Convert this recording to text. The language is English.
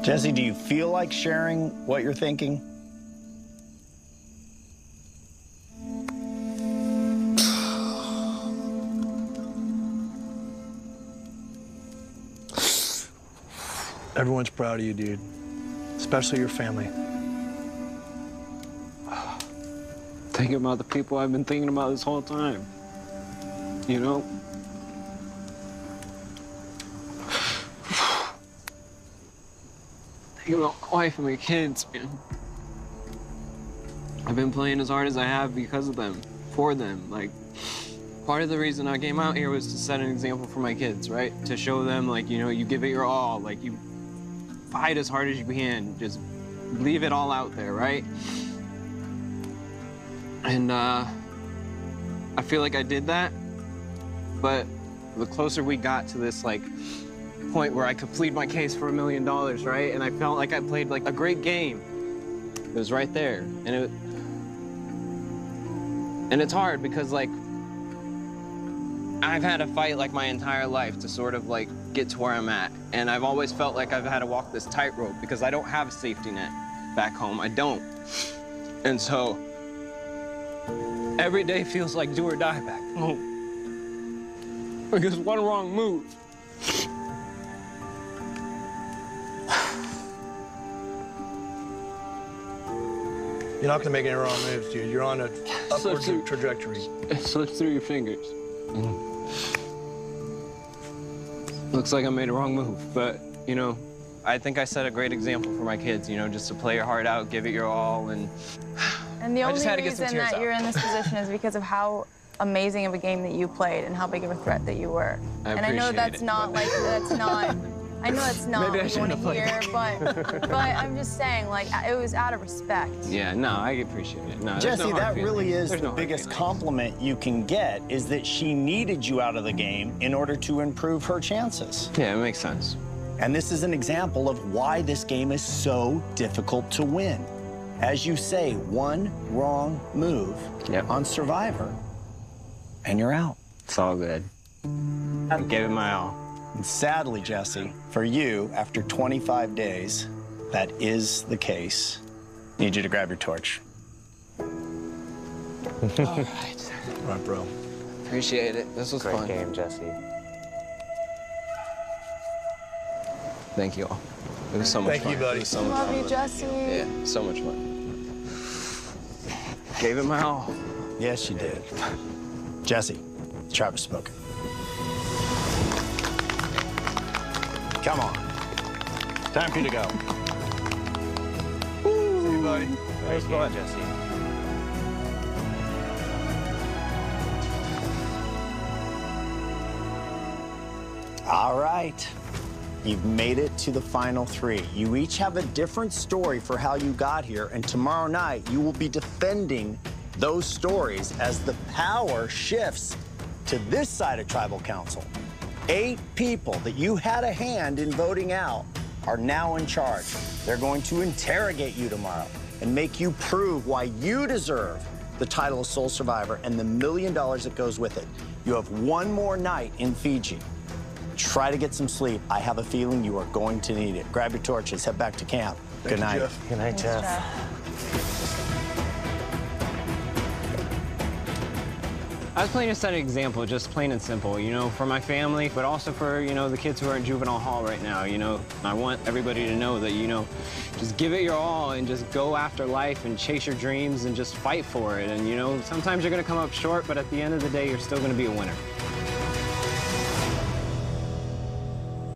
Jesse, do you feel like sharing what you're thinking? Everyone's proud of you, dude. Especially your family. Thinking about the people I've been thinking about this whole time. You know? Thinking about my wife and my kids, man. I've been playing as hard as I have because of them, for them. Like, part of the reason I came out here was to set an example for my kids, right? To show them, like, you know, you give it your all. Like, you fight as hard as you can. Just leave it all out there, right? And I feel like I did that, but the closer we got to this, like, point where I could plead my case for $1 million, right? And I felt like I played, like, a great game. It was right there. And it's hard because, like, I've had to fight, like, my entire life to sort of, like, get to where I'm at. And I've always felt like I've had to walk this tightrope because I don't have a safety net back home. I don't. And so every day feels like do or die back home. Because one wrong move. You're not gonna make any wrong moves, dude. You're on an upward trajectory. It slips through your fingers. Looks like I made a wrong move, but, you know, I think I set a great example for my kids, you know, just to play your heart out, give it your all, and the only reason that you're in this position is because of how amazing of a game that you played and how big of a threat that you were. And I know that's not like, that's not, I know that's not what you want to hear, but I'm just saying, like, it was out of respect. Yeah, no, I appreciate it. No, Jesse, that really is the biggest compliment you can get, is that she needed you out of the game in order to improve her chances. Yeah, it makes sense. And this is an example of why this game is so difficult to win. As you say, one wrong move on Survivor, and you're out. It's all good. I gave it my all. And sadly, Jesse, for you, after 25 days, that is the case. Need you to grab your torch. All right. All right, bro. Appreciate it. This was fun. Great game, Jesse. Thank you all. It was so much fun. Thank you, buddy. It was so much Love fun. you, Jesse. Yeah, so much fun. Gave it my all. Yes, you did. Jesse, Travis spoken. Come on. Time for you to go. See you, buddy. Great game, Jesse. All right. You've made it to the final three. You each have a different story for how you got here, and tomorrow night you will be defending those stories as the power shifts to this side of Tribal Council. 8 people that you had a hand in voting out are now in charge. They're going to interrogate you tomorrow and make you prove why you deserve the title of Sole Survivor and the $1 million that goes with it. You have one more night in Fiji. Try to get some sleep. I have a feeling you are going to need it. Grab your torches, head back to camp. Good night. Good night, Jeff. I was playing to set an example, just plain and simple, you know, for my family, but also for, you know, the kids who are in juvenile hall right now, you know. I want everybody to know that, you know, just give it your all and just go after life and chase your dreams and just fight for it. And, you know, sometimes you're going to come up short, but at the end of the day, you're still going to be a winner.